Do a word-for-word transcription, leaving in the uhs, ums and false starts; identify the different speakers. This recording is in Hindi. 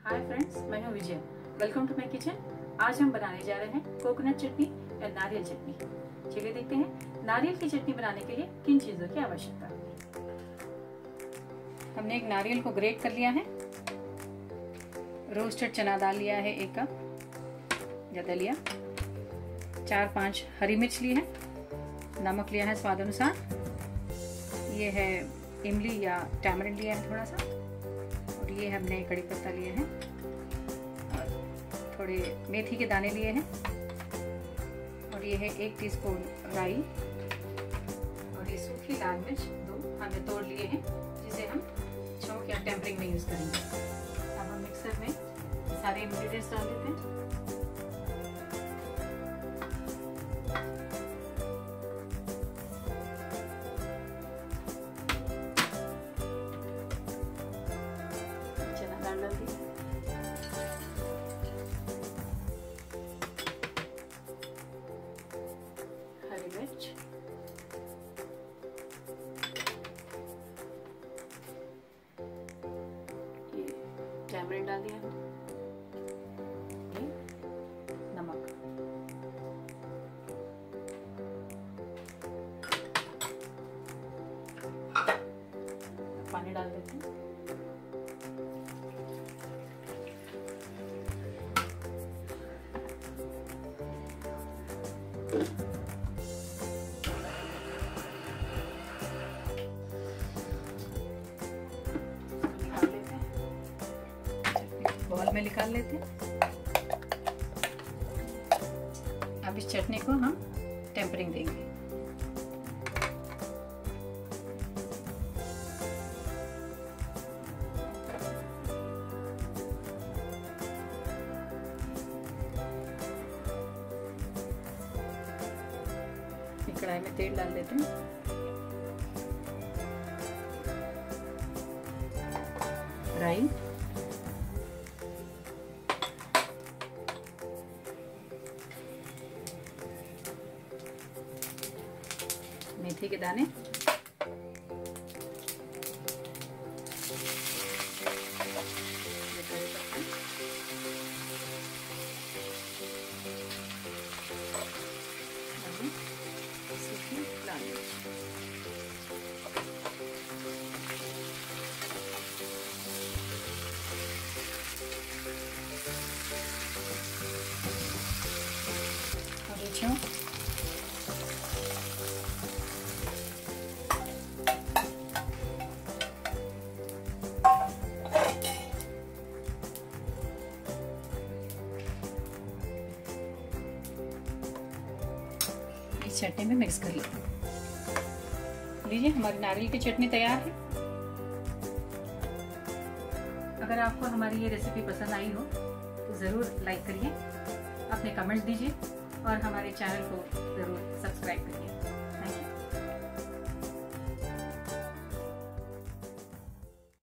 Speaker 1: हाय फ्रेंड्स, मैं हूँ Vijay. Welcome to my kitchen. आज हम बनाने जा रहे हैं कोकोनट चटनी या नारियल चटनी। चलिए देखते हैं नारियल की चटनी बनाने के लिए किन चीजों की आवश्यकता है। हमने एक नारियल को ग्रेट कर लिया है। रोस्टेड चना दाल लिया है एक कप या दलिया। चार पांच हरी मिर्च ली है। नमक लिया है स्वाद अनुसार। ये है इमली या टैमरिंड लिया है थोड़ा सा। और ये हमने कड़ी पत्ता लिए हैं और थोड़े मेथी के दाने लिए हैं। और ये है एक टीस्पून राई और ये सूखी लाल मिर्च दो हमने तोड़ लिए हैं, जिसे हम छौंक या टेम्परिंग में यूज करेंगे। अब हम मिक्सर में सारे इंग्रेडिएंट्स डाल देते हैं। डाल दी हरी मिर्च, ये टैमरिंड डाल दिया, ये नमक, पानी डाल देते हैं। बॉल में निकाल लेते हैं। अब इस चटनी को हम टेम्परिंग देंगे। कढ़ाई में तेल डाल देते हैं। राई, मेथी के दाने, सूखी लाल मिर्च, और छौंक, चटनी में मिक्स कर लीजिए। लीजिए हमारी नारियल की चटनी तैयार है। अगर आपको हमारी ये रेसिपी पसंद आई हो तो ज़रूर लाइक करिए, अपने कमेंट्स दीजिए और हमारे चैनल को ज़रूर सब्सक्राइब करिए।